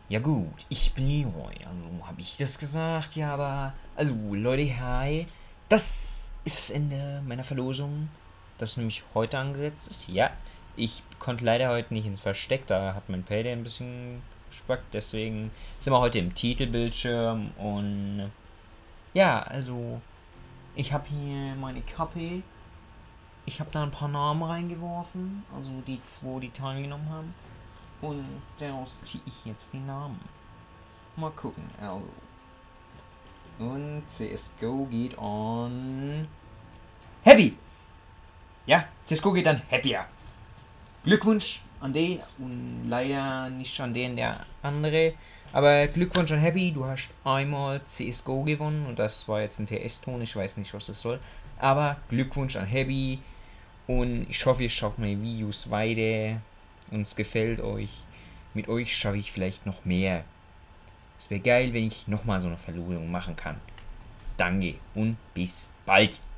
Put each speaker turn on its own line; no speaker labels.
Ja gut, ich bin Leroy. Also habe ich das gesagt? Ja, aber... Also Leute, hi. Das ist das Ende meiner Verlosung. Das nämlich heute angesetzt ist. Ja, ich konnte leider heute nicht ins Versteck. Da hat mein Payday ein bisschen gespackt. Deswegen sind wir heute im Titelbildschirm. Und ja, also ich habe hier meine Kappe. Ich habe da ein paar Namen reingeworfen. Also die zwei, die teilgenommen haben. Und daraus ziehe ich jetzt die Namen. Mal gucken, also. Und CSGO geht on Happy. Ja, CSGO geht an Happier. Glückwunsch an den und leider nicht an den der andere. Aber Glückwunsch an Happy, du hast einmal CSGO gewonnen und das war jetzt ein TS-Ton, ich weiß nicht, was das soll. Aber Glückwunsch an Happy und ich hoffe, ihr schaut meine Videos weiter und es gefällt euch. Mit euch schaffe ich vielleicht noch mehr. Es wäre geil, wenn ich nochmal so eine Verlosung machen kann. Danke und bis bald.